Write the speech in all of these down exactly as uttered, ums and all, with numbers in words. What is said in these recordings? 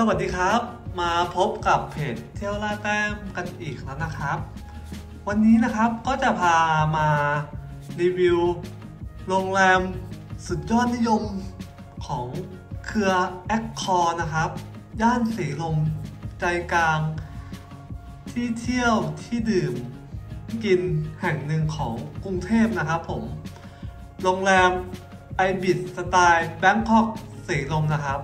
สวัสดีครับมาพบกับเพจเที่ยวล่าแต้มกันอีกแล้วนะครับวันนี้นะครับก็จะพามารีวิวโรงแรมสุดยอดนิยมของเครือแอคคอร์นะครับย่านสีลมใจกลางที่เที่ยวที่ดื่มกินแห่งหนึ่งของกรุงเทพนะครับผมโรงแรมไอบิสสไตล์แบงคอกสีลมนะครับ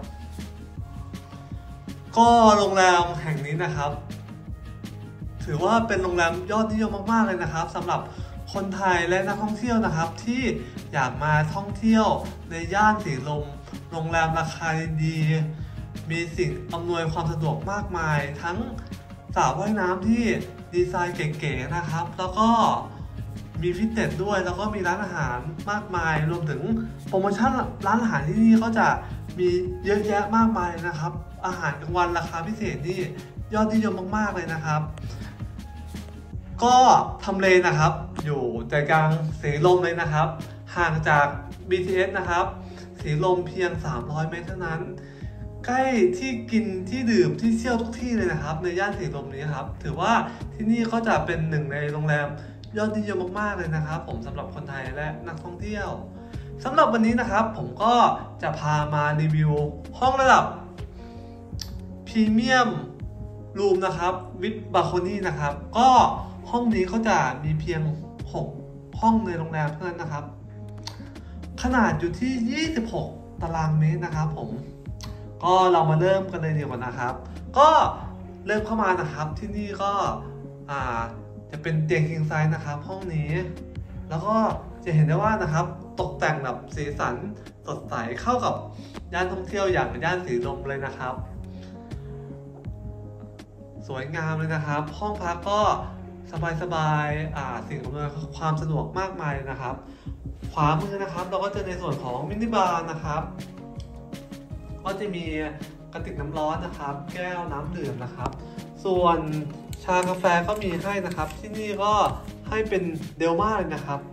ก็โรงแรมแห่งนี้นะครับถือว่าเป็นโรงแรมยอดนิยมมากๆเลยนะครับสำหรับคนไทยและนักท่องเที่ยวนะครับที่อยากมาท่องเที่ยวในย่านสีลมโรงแรมราคาดีมีสิ่งอำนวยความสะดวกมากมายทั้งสระว่ายน้ำที่ดีไซน์เก๋ๆนะครับแล้วก็มีฟิตเนสด้วยแล้วก็มีร้านอาหารมากมายรวมถึงโปรโมชั่นร้านอาหารที่นี่ก็จะมีเยอะแยะมากมายนะครับอาหารกลางวันราคาพิเศษนี่ยอดนิยมมากๆเลยนะครับก็ทำเลนะครับอยู่ใจกลางสีลมเลยนะครับห่างจาก บี ที เอส นะครับสีลมเพียงสามร้อยเมตรเท่านั้นใกล้ที่กินที่ดื่มที่เที่ยวทุกที่เลยนะครับในย่านสีลมนี้ครับถือว่าที่นี่ก็จะเป็นหนึ่งในโรงแรมยอดนิยมมากๆเลยนะครับผมสำหรับคนไทยและนักท่องเที่ยวสำหรับวันนี้นะครับผมก็จะพามารีวิวห้องระดับพรีเมียมรูมนะครับวิดบาโคนี่นะครับก็ห้องนี้เขาจะมีเพียงหกห้องในโรงแรมเท่านั้นนะครับขนาดอยู่ที่ยี่สิบหกตารางเมตรนะครับผมก็เรามาเริ่มกันเลยดีกว่านะครับก็เริ่มเข้ามานะครับที่นี่ก็อ่าจะเป็นเตียง king size นะครับห้องนี้แล้วก็จะเห็นได้ว่านะครับตกแต่งแบบสีสันสดใสเข้ากับย่านท่องเที่ยวอย่างย่านสีลมเลยนะครับสวยงามเลยนะครับห้องพักก็สบายๆอ่าสิ่งอำนวยความสะดวกมากมายนะครับขวามือนะครับเราก็จะในส่วนของมินิบาร์นะครับก็จะมีกระติกน้ำร้อนนะครับแก้วน้ำดื่มนะครับส่วนชากาแฟก็มีให้นะครับที่นี่ก็ให้เป็นเดลม่าเลยนะครับ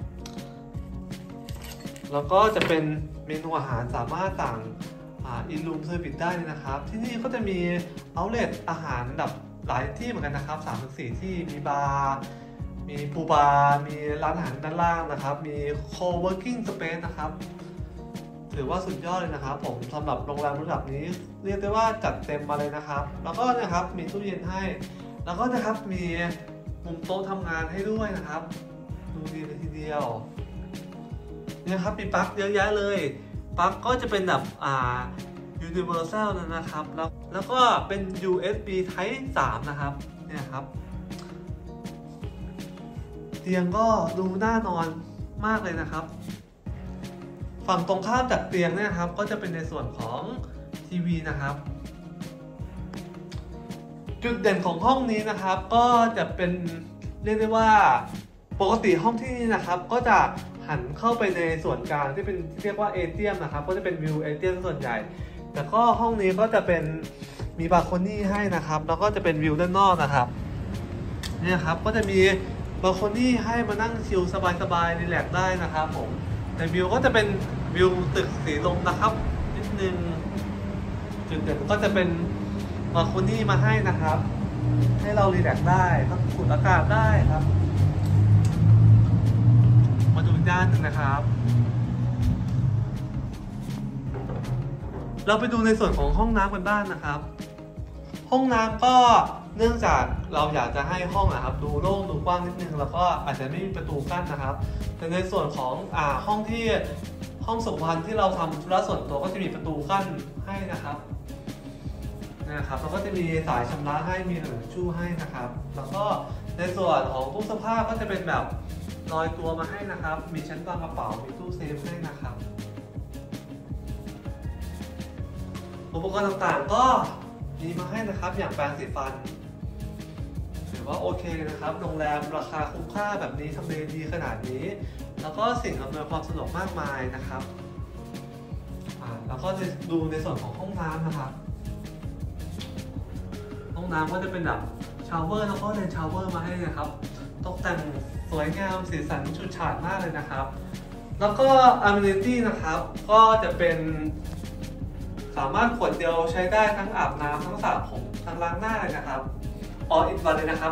แล้วก็จะเป็นเมนูอาหารสามารถสั่งอินรูมเซอร์วิสได้เลยนะครับที่นี่ก็จะมีเอาท์เลทอาหารแบบหลายที่เหมือนกันนะครับ สามถึงสี่ ที่มีบาร์มีพูบาร์มีร้านอาหารด้านล่างนะครับมีโคเวิร์กิ้งสเปซนะครับถือว่าสุดยอดเลยนะครับผมสำหรับโรงแรมระดับนี้เรียกได้ว่าจัดเต็มมาเลยนะครับแล้วก็นะครับมีตู้เย็นให้แล้วก็นะครับมีมุมโต๊ะทำงานให้ด้วยนะครับดูดีเลยทีเดียวเนี่ยครับมีปลั๊กเยอะแยะเลยปลั๊กก็จะเป็นแบบอ่า Universal นะครับแล้วแล้วก็เป็น ยู เอส บี Type สามนะครับเนี่ยครับเตียงก็ดูน่านอนมากเลยนะครับฝั่งตรงข้ามจากเตียงเนี่ยครับก็จะเป็นในส่วนของทีวีนะครับจุดเด่นของห้องนี้นะครับก็จะเป็นเรียกได้ว่าปกติห้องที่นี่นะครับก็จะหันเข้าไปในส่วนกลางที่เป็นที่เรียกว่าเอเทียมนะครับก็จะเป็นวิวเอเทียมส่วนใหญ่แต่ก็ห้องนี้ก็จะเป็นมีบาโคนี่ให้นะครับแล้วก็จะเป็นวิวด้านนอกนะครับเนี่ยครับก็จะมีบาโคนี่ให้มานั่งชิลสบายๆรีแลกซ์ได้นะครับผมแต่วิวก็จะเป็นวิวตึกสีลมนะครับนิดนึงจุดเด่นก็จะเป็นบาโคนี่มาให้นะครับให้เรารีแลกซ์ได้พักสูดอากาศได้ครับมาดูด้านหนึ่งนะครับเราไปดูในส่วนของห้องน้ำกันบ้างนะครับห้องน้ำก็เนื่องจากเราอยากจะให้ห้องนะครับดูโล่งดูกว้างนิดนึงแล้วก็อาจจะไม่มีประตูกั้นนะครับแต่ในส่วนของอ่าห้องที่ห้องสุขภัณฑ์ที่เราทำธุระส่วนตัวก็จะมีประตูกั้นให้นะครับนะครับแล้วก็จะมีสายชำระให้มีหนังชู่ให้นะครับแล้วก็ในส่วนของตู้เสื้อผ้าก็จะเป็นแบบลอยตัวมาให้นะครับมีชั้นวางกระเป๋ามีตู้เซฟให้นะครับอุปกรณ์ต่างๆก็มีมาให้นะครับอย่างแปรงสีฟันถือว่าโอเคนะครับโรงแรมราคาคุ้มค่าแบบนี้ทำเลดีขนาดนี้แล้วก็สิ่งอำนวยความสะดวกมากมายนะครับอ่าแล้วก็จะดูในส่วนของห้องน้ำนะครับห้องน้ำก็จะเป็นแบบชาวเวอร์แล้วก็เลนชาวเวอร์มาให้นะครับตกแต่งสวยงามสีสันฉูดฉาดมากเลยนะครับแล้วก็ amenities นะครับก็จะเป็นสสามารถขวดเดียวใช้ได้ทั้งอาบน้ำทั้งสระผมทั้งล้างหน้าเลยนะครับออลอินวันเลยนะครับ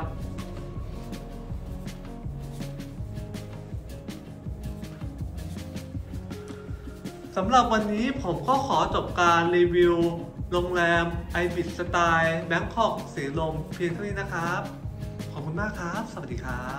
สำหรับวันนี้ผมก็ขอจบการรีวิวโรงแรม Ibis สไตล์แบงคอกสีลมเพียงเท่านี้นะครับขอบคุณมากครับสวัสดีครับ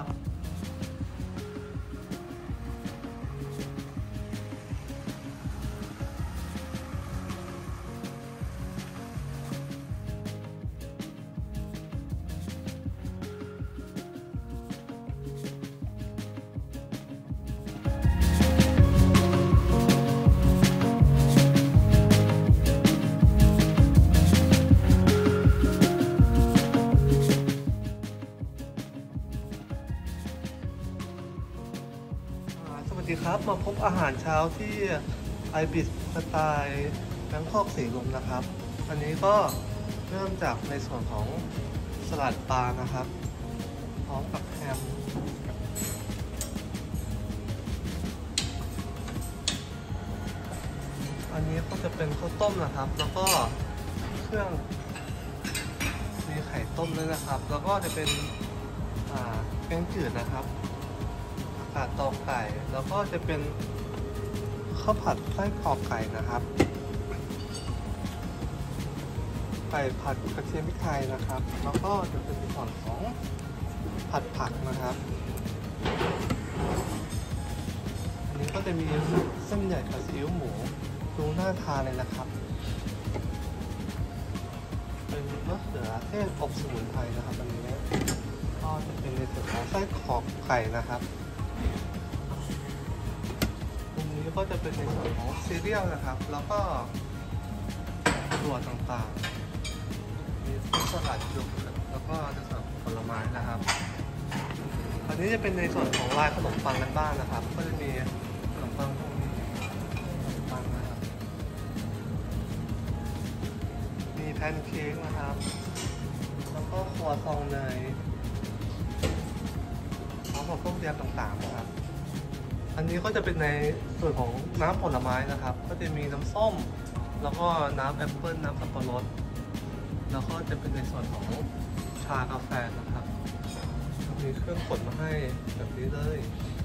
สวัสดีครับมาพบอาหารเช้าที่ Ibis สไตล์แบงคอกสีลมนะครับอันนี้ก็เริ่มจากในส่วนของสลัดปลานะครับพร้อมกับแฮมอันนี้ก็จะเป็นข้าวต้มนะครับแล้วก็เครื่องมีไข่ต้มด้วยนะครับแล้วก็จะเป็นอ่าแกงจืดนะครับผัดตอกไก่แล้วก็จะเป็นข้าวผัดไส้กรอกไก่นะครับไก่ผัดกระเทียมพริกไทยนะครับแล้วก็จะเป็นส่วนของผัดผักนะครับอันนี้ก็จะมีเส้นใหญ่กับซีอิ๊วหมูดูน่าทานเลยนะครับเป็นมะเขือเทศอบสมุนไพรนะครับอันนี้ก็จะเป็นในส่วนของไส้กรอกไก่นะครับตรงนี้ก็จะเป็นในส่วนของซีเรียลนะครับแล้วก็ถั่วต่างๆมีฟรุตสลัดโยเกิร์ตแล้วก็ในส่วนของผลไม้นะครับอันนี้จะเป็นในส่วนของลายขนมปังกันบ้างนะครับก็จะมีขนมปังพวกนี้ขนมปังนะครับมีแพนเค้กนะครับแล้วก็ครัวซองเนยพร้อมกับพวกยำต่างๆนะครับอันนี้ก็จะเป็นในส่วนของน้ำผลไม้นะครับก็จะมีน้ำส้มแล้วก็น้ำแอปเปิ้ลน้ำสับปะรดแล้วก็จะเป็นในส่วนของชากาแฟนะครับมีเครื่องกดมาให้แบบนี้เลย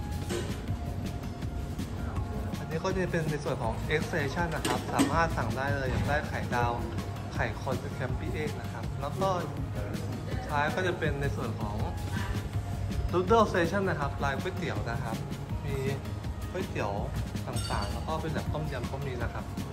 อันนี้ก็จะเป็นในส่วนของ Extension นะครับสามารถสั่งได้เลยอย่างได้ไข่ดาวไข่คนเป็นแคมปี้เอ็กนะครับแล้วก็ท้ายก็จะเป็นในส่วนของ Noodle Station นะครับลายก๋วยเตี๋ยวนะครับมีก๋วยเตี๋ยวต่างๆแล้วก็เป็นแบบต้มยำก็มีนะครับ